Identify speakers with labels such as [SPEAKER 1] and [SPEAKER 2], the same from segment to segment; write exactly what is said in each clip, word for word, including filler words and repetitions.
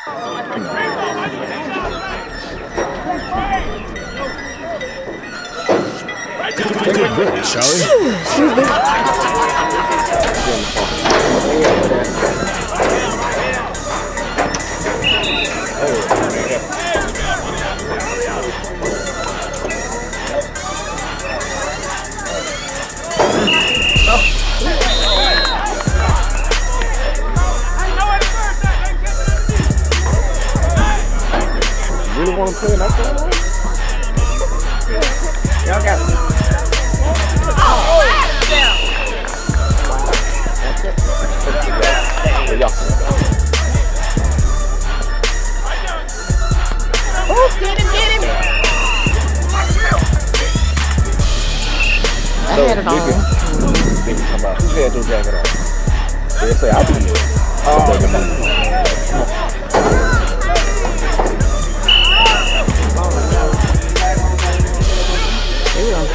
[SPEAKER 1] Charlie?
[SPEAKER 2] Excuse me.
[SPEAKER 1] Really want to play that one?
[SPEAKER 2] Y'all got it. Oh, get him, get him! I had it on.
[SPEAKER 1] They can come out. Who had your jacket on? They say I'll be here. Oh,
[SPEAKER 2] Here we go.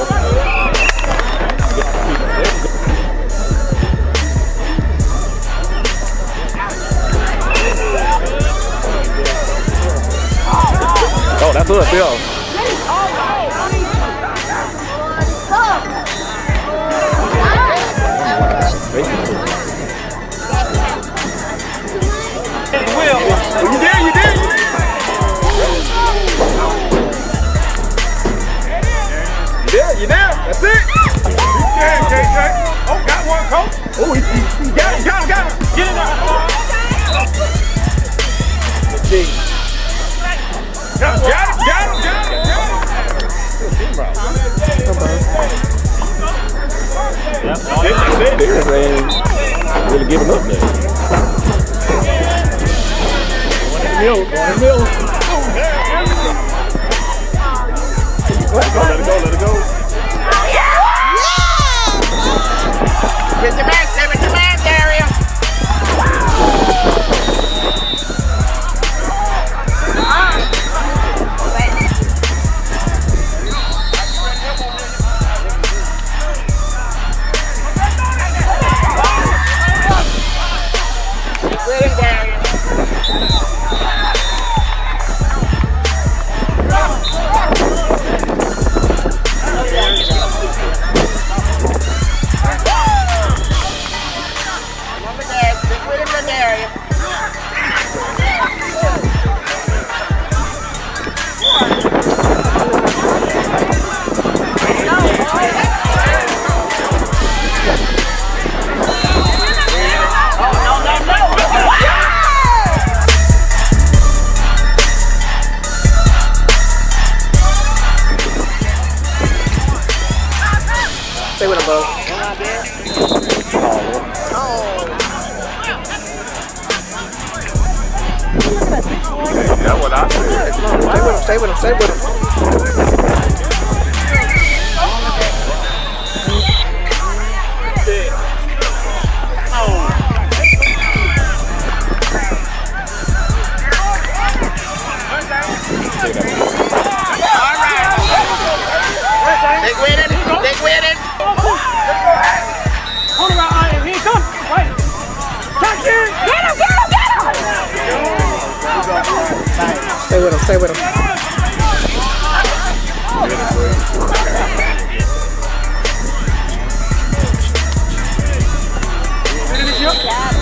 [SPEAKER 1] oh, that's us, Bill.
[SPEAKER 3] Will, you there? You there? You there? You there? That's it. You can, K J. Oh, got one, coach. Oh, he, he, he got him, got him, got him. Get in there. Got him, got him, got him, got him. That's it, that's it.
[SPEAKER 1] They ain't really giving up there. Mill, going to mill. Let it go, let it go, let it go.
[SPEAKER 2] Get your man, stay with your man, Darius. Get him, Darius. Stay with him, bro.
[SPEAKER 1] That's what I said.
[SPEAKER 2] Stay with him, stay with him, stay with him. Stick with it, stick with it.
[SPEAKER 3] Hold around, Iron. Here he comes. Right. Catch him. Get him, get him, get him.
[SPEAKER 2] Stay with him, stay with him.
[SPEAKER 3] Finish it.